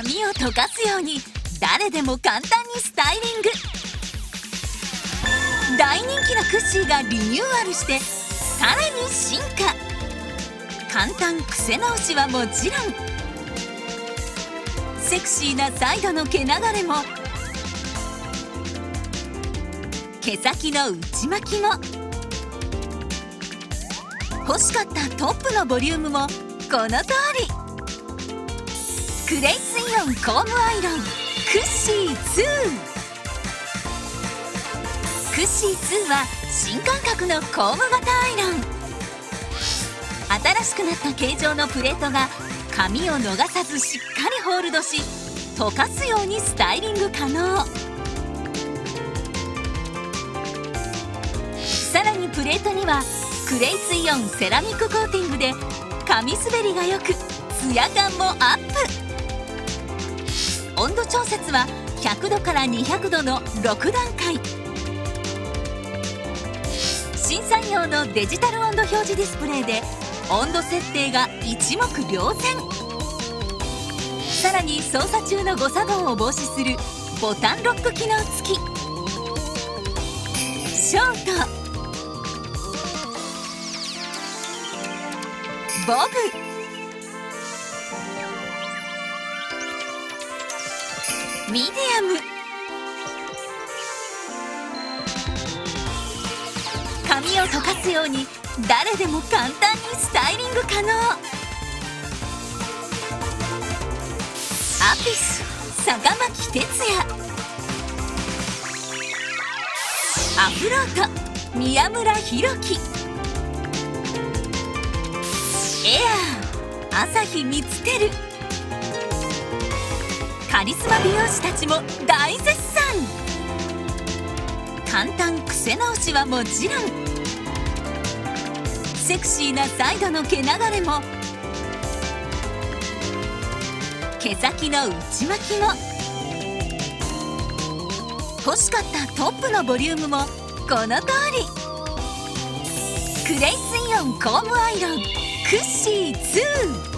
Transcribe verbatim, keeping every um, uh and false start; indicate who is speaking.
Speaker 1: 髪を溶かすように誰でも簡単にスタイリング。大人気のクッシーがリニューアルしてさらに進化。簡単癖直しはもちろん、セクシーなサイドの毛流れも、毛先の内巻きも、欲しかったトップのボリュームもこの通り。クレイツイオンコームアイロンクッシーツー。クッシーツーは新感覚のコーム型アイロン。新しくなった形状のプレートが髪を逃さずしっかりホールドし、溶かすようにスタイリング可能。さらにプレートにはクレイツイオンセラミックコーティングで髪滑りが良くツヤ感もアップ。温度調節はひゃくどからにひゃくどのろくだんかい。新作用のデジタル温度表示ディスプレイで温度設定が一目瞭然。さらに操作中の誤作動を防止するボタンロック機能付き。ショート、ボブ、ミディアム、髪を溶かすように誰でも簡単にスタイリング可能。アピス坂巻哲也、アフロート宮村弘樹、エアー朝日光輝。カリスマ美容師たちも大絶賛。簡単癖直しはもちろん、セクシーなサイドの毛流れも、毛先の内巻きも、欲しかったトップのボリュームもこの通り。クレイツイオンコームアイロンクッシーツー。